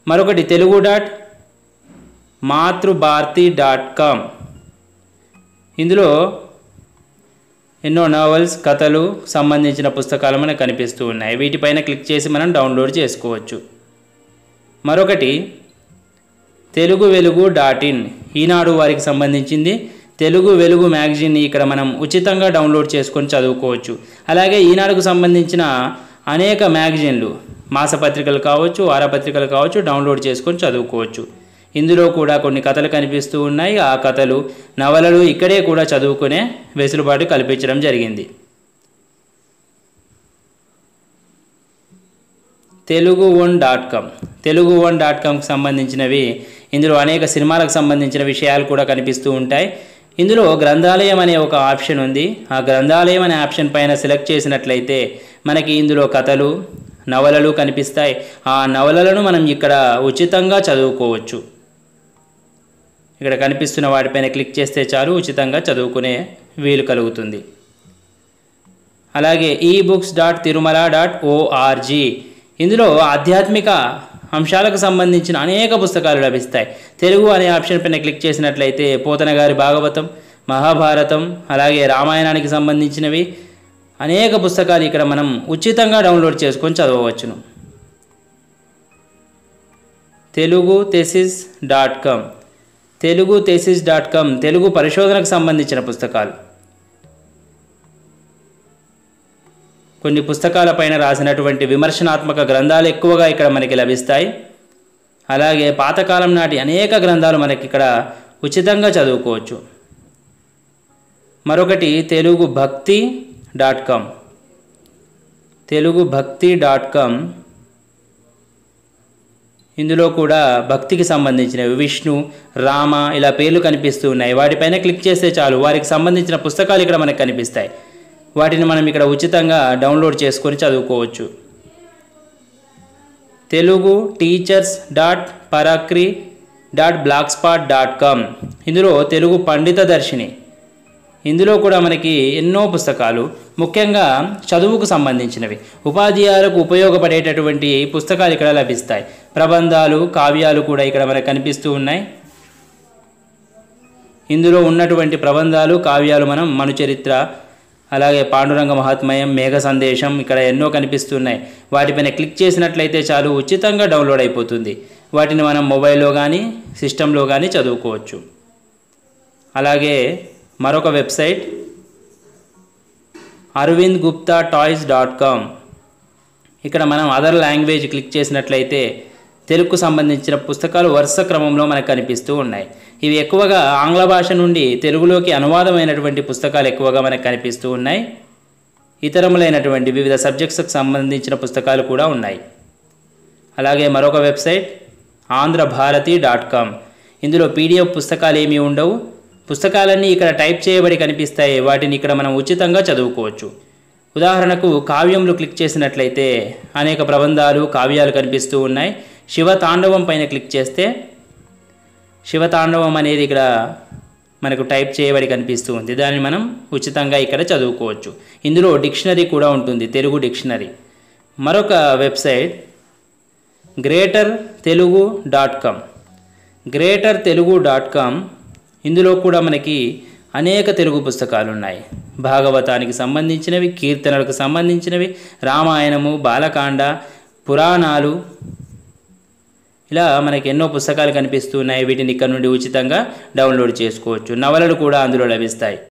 మరొకటి telugu.mathrubharati.com. ఇందులో ఎన్నో నావెల్స్, కథలు సంబంధించిన పుస్తకాలు మనకు కనిపిస్తూ ఉన్నాయి. వీటిపైన క్లిక్ చేసి మనం డౌన్లోడ్ చేసుకోవచ్చు. మరొకటి తెలుగు వెలుగు.in, ఈనాడు వారికి సంబంధించింది. తెలుగు వెలుగు మ్యాగజైన్ని ఇక్కడ మనం ఉచితంగా డౌన్లోడ్ చేసుకొని చదువుకోవచ్చు. అలాగే ఈనాడుకు సంబంధించిన అనేక మ్యాగజైన్లు, మాసపత్రికలు కావచ్చు, వారపత్రికలు కావచ్చు, డౌన్లోడ్ చేసుకొని చదువుకోవచ్చు. ఇందులో కూడా కొన్ని కథలు కనిపిస్తూ ఉన్నాయి. ఆ కథలు, నవలలు ఇక్కడే కూడా చదువుకునే వెసులుబాటు కల్పించడం జరిగింది. telugu1.com, telugu1.comకి సంబంధించినవి. ఇందులో అనేక సినిమాలకు సంబంధించిన విషయాలు కూడా కనిపిస్తూ ఉంటాయి. ఇందులో గ్రంథాలయం అనే ఒక ఆప్షన్ ఉంది. ఆ గ్రంథాలయం అనే ఆప్షన్ పైన సెలెక్ట్ చేసినట్లయితే మనకి ఇందులో కథలు, నవలలు కనిపిస్తాయి. ఆ నవలలను మనం ఇక్కడ ఉచితంగా చదువుకోవచ్చు. ఇక్కడ కనిపిస్తున్న వాటిపైన క్లిక్ చేస్తే చాలు, ఉచితంగా చదువుకునే వీలు కలుగుతుంది. అలాగే ebooks.tirumala.org, ఇందులో ఆధ్యాత్మిక అంశాలకు సంబంధించిన అనేక పుస్తకాలు లభిస్తాయి. తెలుగు అనే ఆప్షన్ పైన క్లిక్ చేసినట్లయితే పోతన గారి భాగవతం, మహాభారతం, అలాగే రామాయణానికి సంబంధించినవి అనేక పుస్తకాలు ఇక్కడ మనం ఉచితంగా డౌన్లోడ్ చేసుకొని చదవవచ్చును. teluguthesis.com, teluguthesis.com తెలుగు పరిశోధనకు సంబంధించిన పుస్తకాలు. కొన్ని పుస్తకాలపైన రాసినటువంటి విమర్శనాత్మక గ్రంథాలు ఎక్కువగా ఇక్కడ మనకి లభిస్తాయి. అలాగే పాతకాలం నాటి అనేక గ్రంథాలు మనకి ఇక్కడ ఉచితంగా చదువుకోవచ్చు. మరొకటి teluguBhakti.com, teluguBhakti.com ఇందులో కూడా భక్తికి సంబంధించినవి, విష్ణు, రామ ఇలా పేర్లు కనిపిస్తూ ఉన్నాయి. వాటిపైన క్లిక్ చేస్తే చాలు, వారికి సంబంధించిన పుస్తకాలు ఇక్కడ మనకు కనిపిస్తాయి. వాటిని మనం ఇక్కడ ఉచితంగా డౌన్లోడ్ చేసుకొని చదువుకోవచ్చు. telugu.teachers.parakri.blogspot.com ఇందులో తెలుగు పండిత దర్శిని. ఇందులో కూడా మనకి ఎన్నో పుస్తకాలు, ముఖ్యంగా చదువుకు సంబంధించినవి, ఉపాధ్యాయులకు ఉపయోగపడేటటువంటి పుస్తకాలు ఇక్కడ లభిస్తాయి. ప్రబంధాలు, కావ్యాలు కూడా ఇక్కడ మనకు కనిపిస్తూ ఉన్నాయి. ఇందులో ఉన్నటువంటి ప్రబంధాలు, కావ్యాలు మనం మనుచరిత్ర, అలాగే పాండురంగ మహాత్మ్యం, మేఘ సందేశం ఇక్కడ ఎన్నో కనిపిస్తున్నాయి. వాటిపైన క్లిక్ చేసినట్లయితే చాలు, ఉచితంగా డౌన్లోడ్ అయిపోతుంది. వాటిని మనం మొబైల్లో కానీ సిస్టంలో కానీ చదువుకోవచ్చు. అలాగే మరొక వెబ్సైట్ arvindguptatoys.com, ఇక్కడ మనం అదర్ లాంగ్వేజ్ క్లిక్ చేసినట్లయితే తెలుగుకు సంబంధించిన పుస్తకాలు వరుస క్రమంలో మనకు కనిపిస్తూ ఉన్నాయి. ఇవి ఎక్కువగా ఆంగ్ల భాష నుండి తెలుగులోకి అనువాదమైనటువంటి పుస్తకాలు ఎక్కువగా మనకు కనిపిస్తూ ఉన్నాయి. ఇతరములైనటువంటి వివిధ సబ్జెక్ట్స్కి సంబంధించిన పుస్తకాలు కూడా ఉన్నాయి. అలాగే మరొక వెబ్సైట్ andhrabharati.com, ఇందులో పీడిఎఫ్ పుస్తకాలు ఏమీ ఉండవు. పుస్తకాలన్నీ ఇక్కడ టైప్ చేయబడి కనిపిస్తాయి. వాటిని ఇక్కడ మనం ఉచితంగా చదువుకోవచ్చు. ఉదాహరణకు కావ్యంలో క్లిక్ చేసినట్లయితే అనేక ప్రబంధాలు, కావ్యాలు కనిపిస్తూ ఉన్నాయి. శివతాండవం పైన క్లిక్ చేస్తే శివతాండవం అనేది ఇక్కడ మనకు టైప్ చేయబడి కనిపిస్తూ ఉంది. దాన్ని మనం ఉచితంగా ఇక్కడ చదువుకోవచ్చు. ఇందులో డిక్షనరీ కూడా ఉంటుంది, తెలుగు డిక్షనరీ. మరొక వెబ్సైట్ greatertelugu.com, greatertelugu.com ఇందులో కూడా మనకి అనేక తెలుగు పుస్తకాలు ఉన్నాయి. భాగవతానికి సంబంధించినవి, కీర్తనలకు సంబంధించినవి, రామాయణము, బాలకాండ, పురాణాలు ఇలా మనకి ఎన్నో పుస్తకాలు కనిపిస్తున్నాయి. వీటిని ఇక్కడ నుండి ఉచితంగా డౌన్లోడ్ చేసుకోవచ్చు. నవలలు కూడా అందులో లభిస్తాయి.